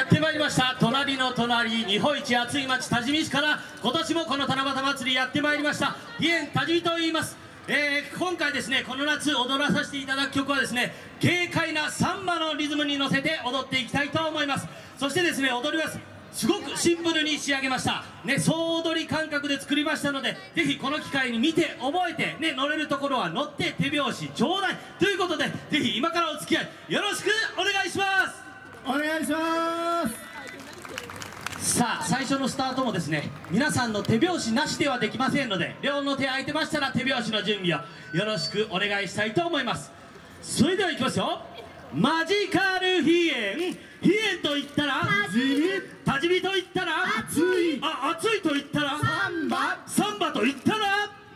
やってまいりました。隣の隣、日本一暑い町多治見市から今年もこの七夕祭りやってまいりました。飛燕多治見と言います。今回ですね、この夏踊らさせていただく曲はですね、軽快なサンバのリズムに乗せて踊っていきたいと思います。そしてですね、踊ります。すごくシンプルに仕上げましたね。総踊り感覚で作りましたので、ぜひこの機会に見て覚えてね、乗れるところは乗って手拍子ちょうだいということで、ぜひ今からお付き合いよろしくお願いします。 お願いします。 さあ、最初のスタートもですね、皆さんの手拍子なしではできませんので、両の手空いてましたら手拍子の準備をよろしくお願いしたいと思います。それではいきますよ。マジカル飛燕、飛燕と言ったら多治見と言ったら暑い、 暑いと言ったらサンバと言ったら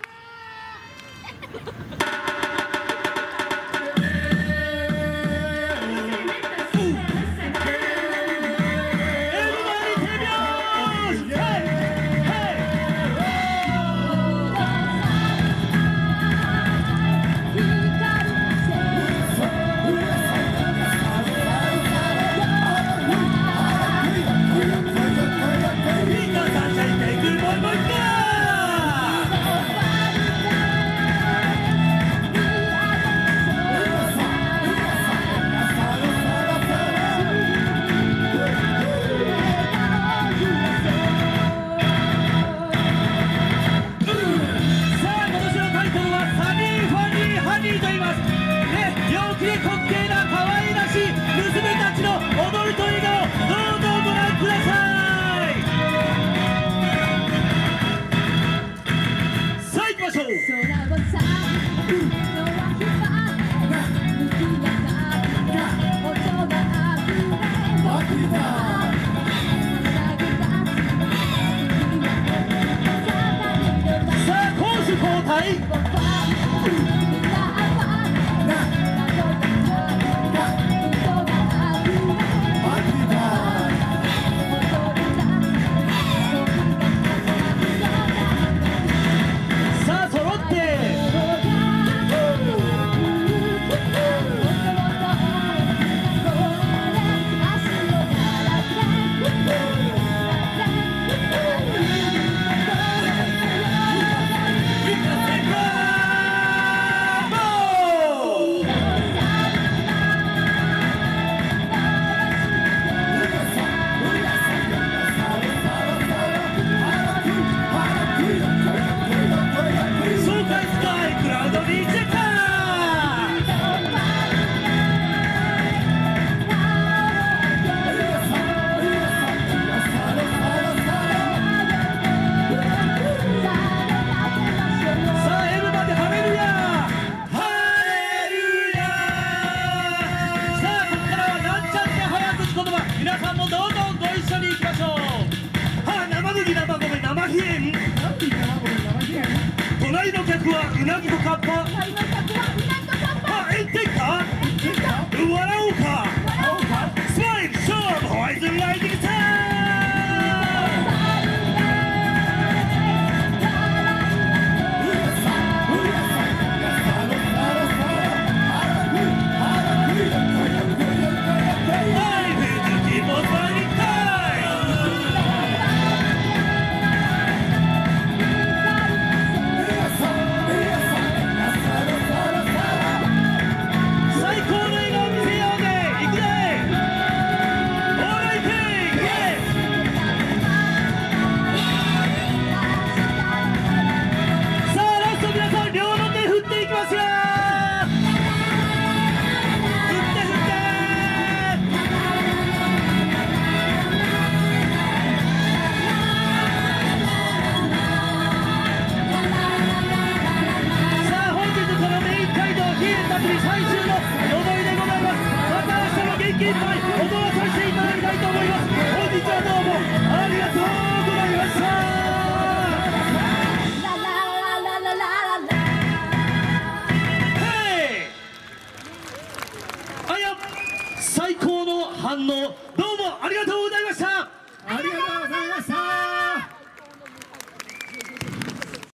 隣の客はうなぎとカッパ、炎天下笑おうか、スマイルショーホワイトライティングタイム。最高の反応、どうもありがとうございました。 ありがとう。